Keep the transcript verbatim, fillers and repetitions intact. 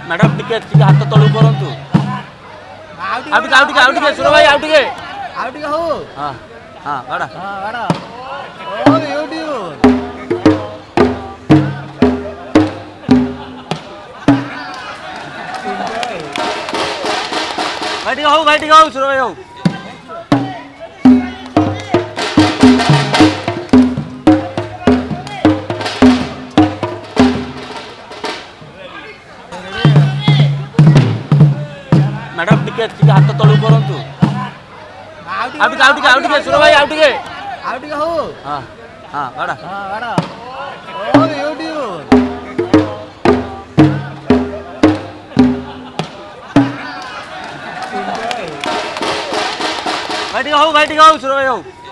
madam टिके टिके हाथ तळु करंतु आउ टिके आउ टिके आउ टिके सुरो भाई आउ टिके आउ टिके हो हां हां बाडा हां बाडा ओ यूट्यूब भाई टिके हो भाई टिके हो सुरो भाई हो मैडम टिके टिके हाथ तळु करंतु आउ टिके आउ टिके आउ टिके सुरो भाई आउ टिके आउ टिके हो हां हां बाडा हां बाडा ओ यूट्यूब भाई टिके हो भाई टिके हो सुरो भाई हो